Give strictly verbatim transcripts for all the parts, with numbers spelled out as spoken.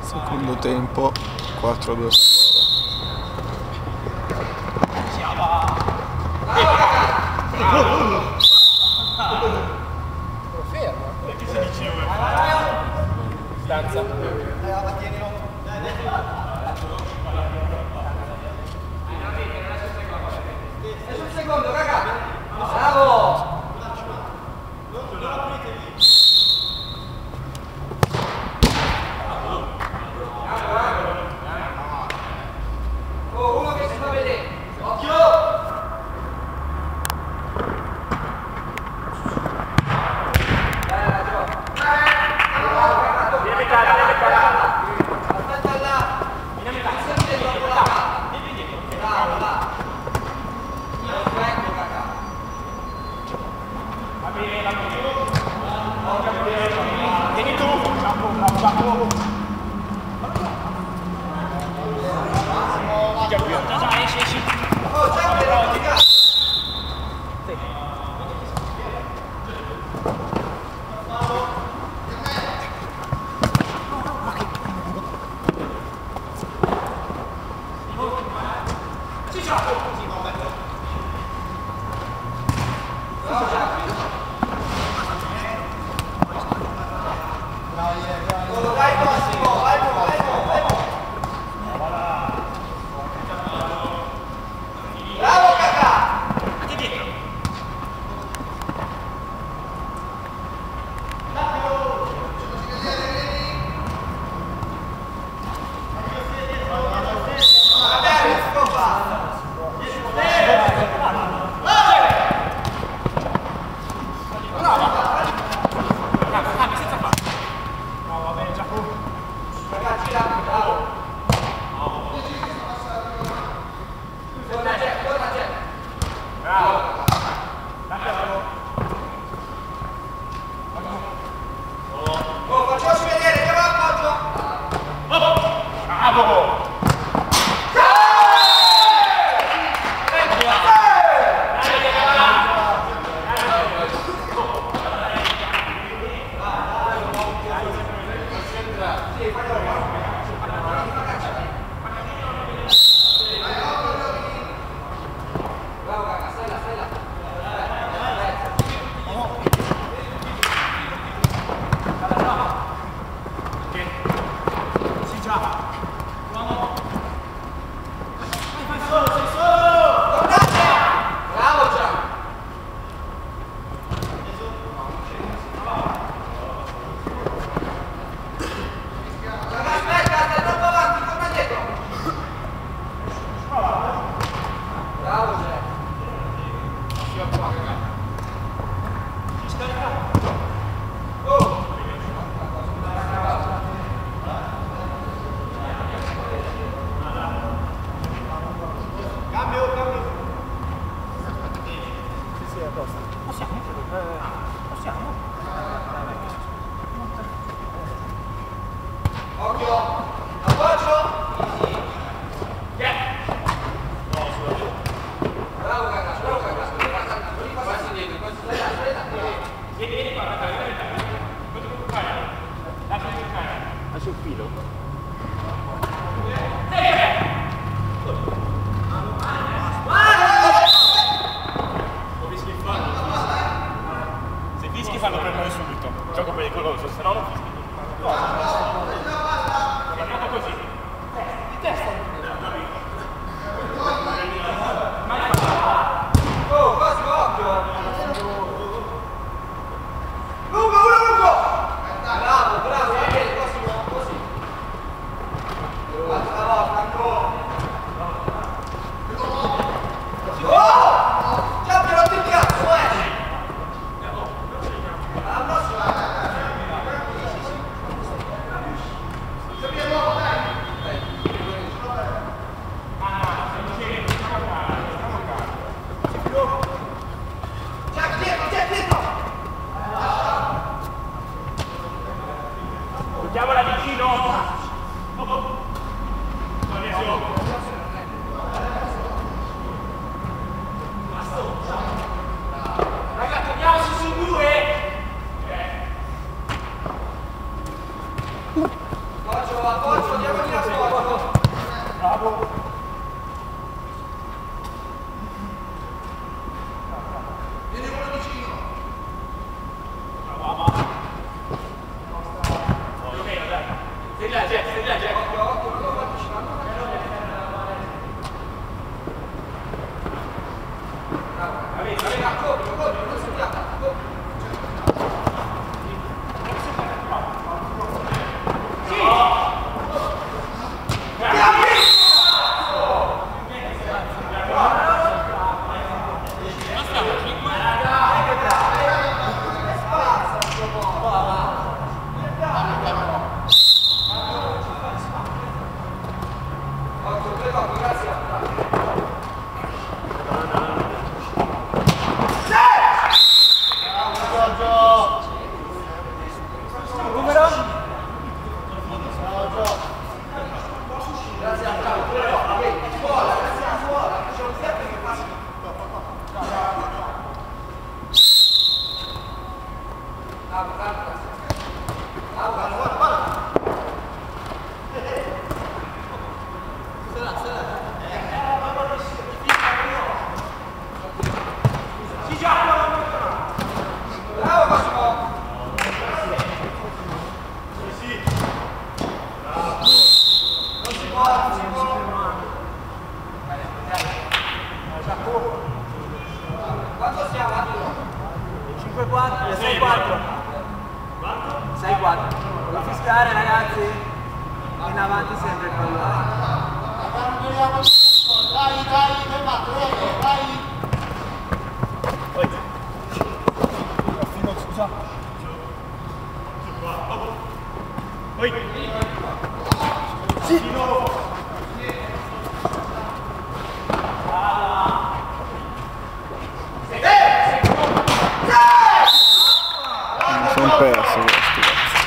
Secondo tempo quattro a due. Fermo. Perché si dice stanza. Adesso un secondo, raga. Bravo. Oh, uno che si fa vedere. Occhio. Vieni tu! Bravo, bravo! Già, esci, esci! Oh, ciao, però! Sì, ciao! Dai Massimo, vai, vai, vai, vai. Bravo Cacà! Ti dietro. Ragazzi, bravo! Torna Jack, torna Jack! Bravo! Oh, facciamoci vedere, che va appoggio! Bravo! Possiamo? Possiamo? Occhio! Appoggio! Bravo ragazzi, bravo ragazzi! Passi dietro, passi dietro! Vieni, vieni qua, ragazzi, vieni qua! Lascia giocare! Lascia il filo! Fischi fanno prendere subito, gioco pericoloso, se no non fischi. No, è andato così. Di testa. Oh, quasi occhio! Lungo, lungo! Bravo, bravo, va bene, prossimo, così. Altra volta, ancora. Oh! Già però ti cazzo, eh! Giochiamola vicino! Raga, torniamoci su due! Appoggio, appoggio! sei quattro. sei quattro. Non fiscare, ragazzi. In avanti sempre il pallone. Dai, dai, fermato, dai. Poi. Fino, scusa. Poi. Sì. Sono perso questi.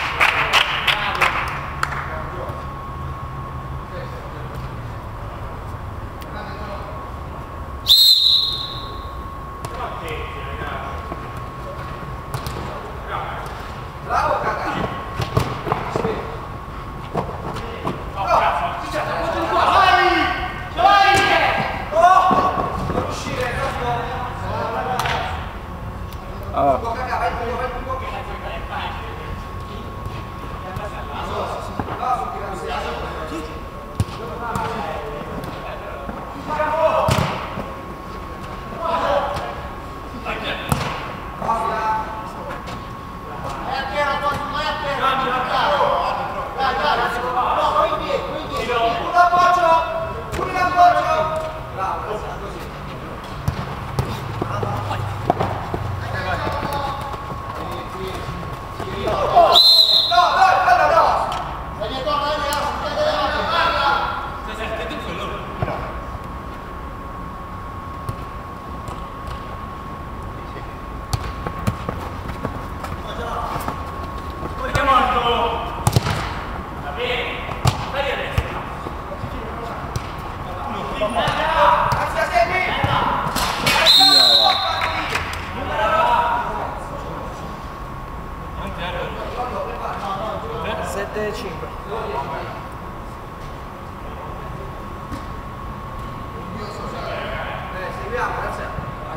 sette e cinque. Seguiamo, grazie.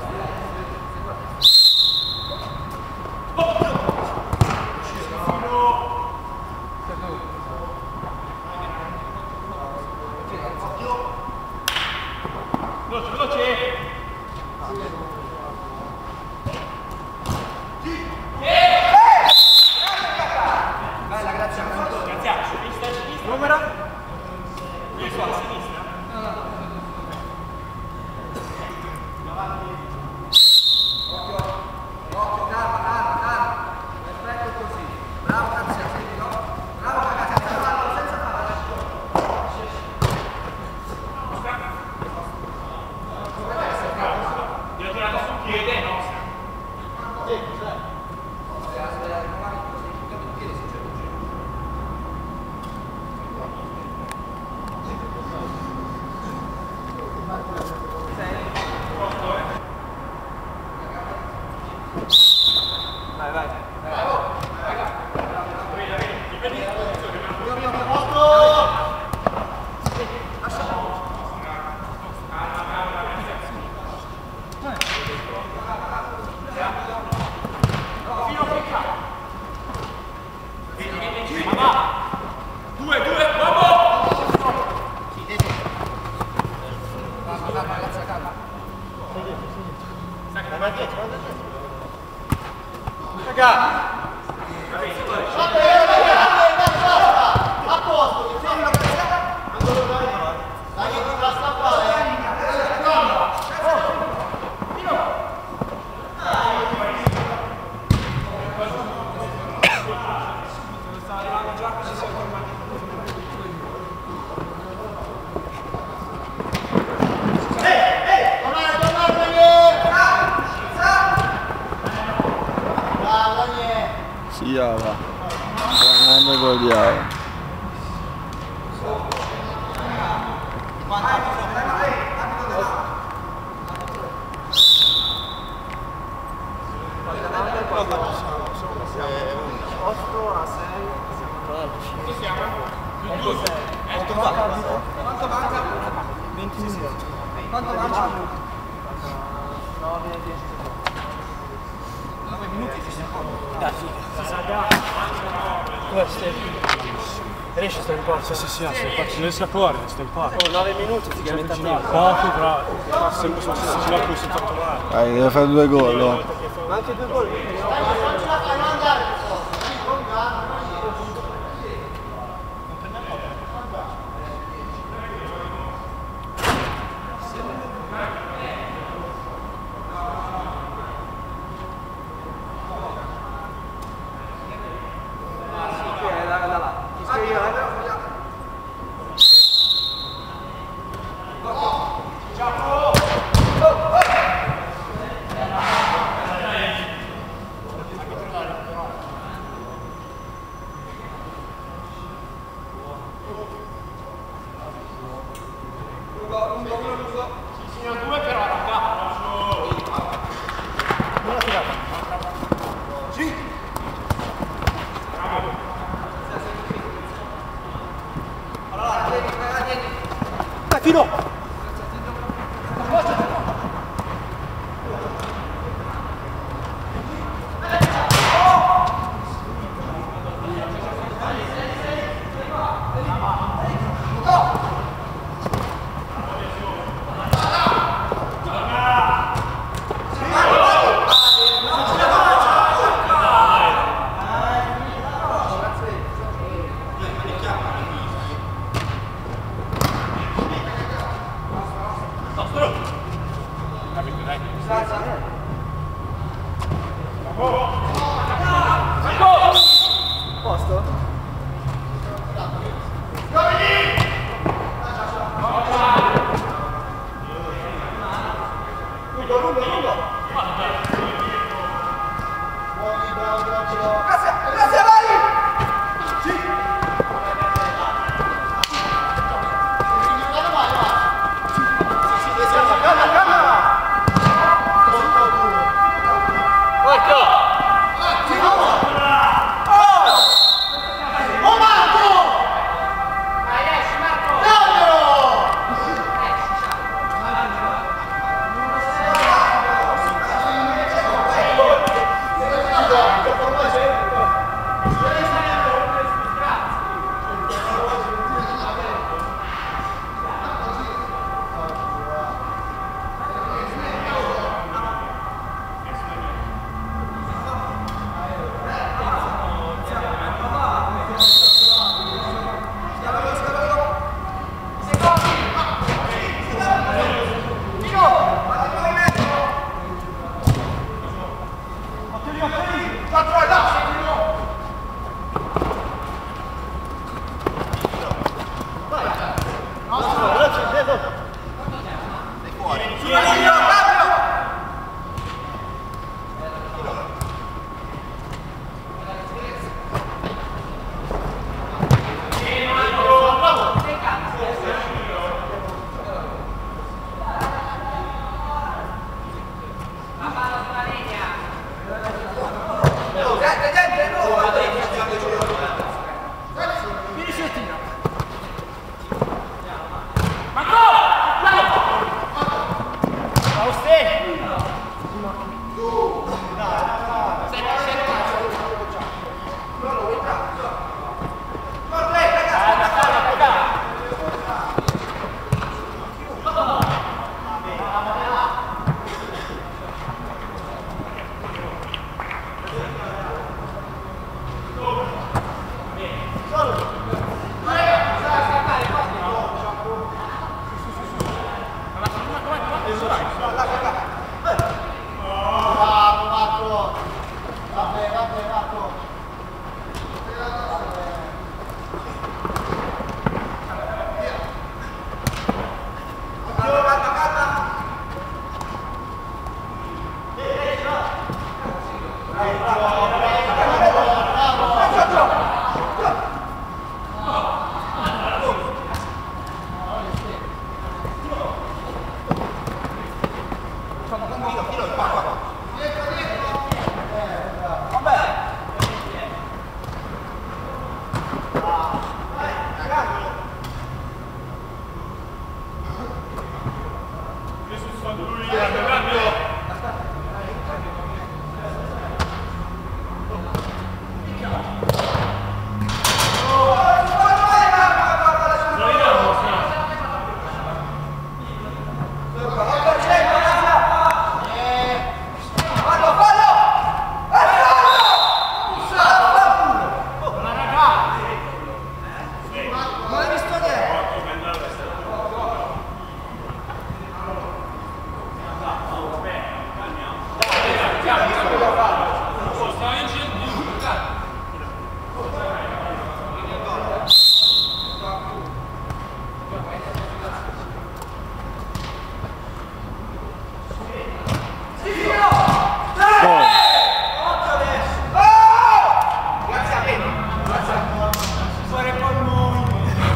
Numero? Io sono a sinistra. Occhio, occhio, calma, calma, calma. Perfetto così. Bravo, grazie, no? Bravo ragazzi, senza farlo, senza farlo. Devo tirare sbagliava. otto a sei. Quanto siamo? Quanto manca? Quanto manca? venti minuti. Quanto manca? nove e dieci secondi. nove minuti e dieci secondi. Dai, si sa già. Questo è... Riesci a stare in porta? Sì, sì, sì, se faccio nel sapore, sta in porta. Oh, nove minuti, ti chiami metà Poco, però se non si va poi sotto trovare. Dai, deve fare due gol. No? Ma anche due gol. Signor due però, raga. Non la tirata. Sì. Allora, tieni, tieni. Dai, fino!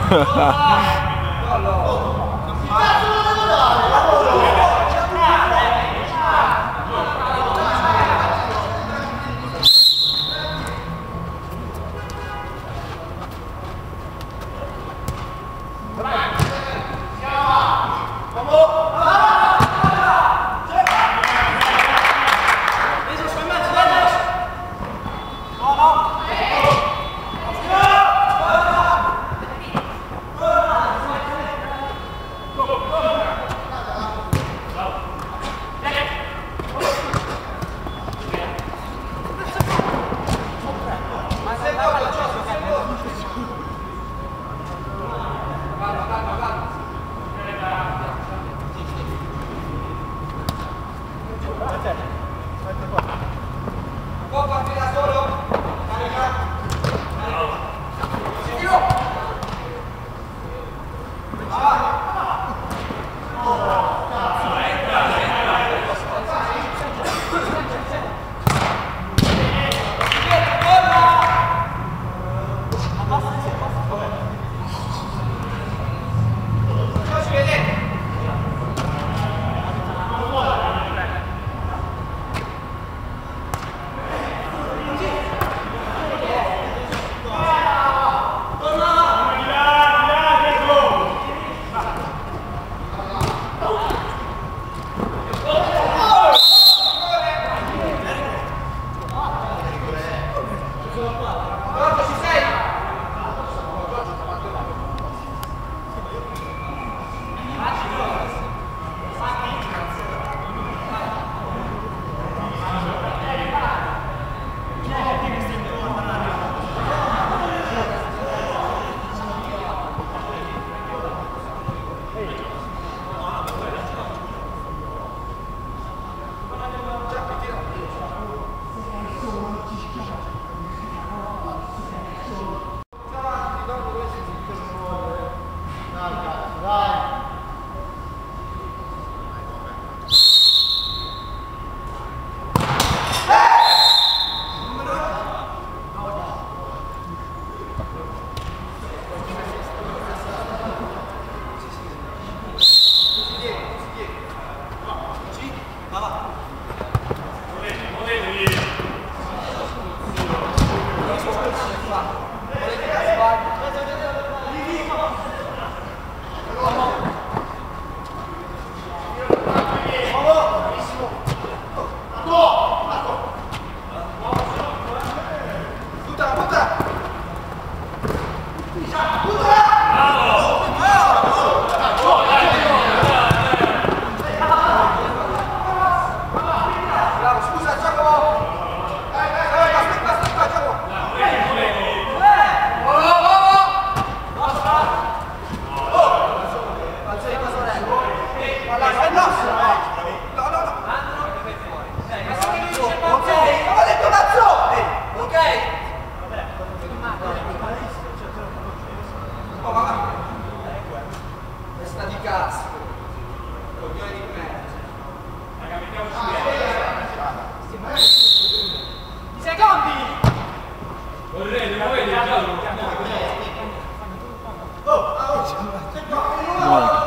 No.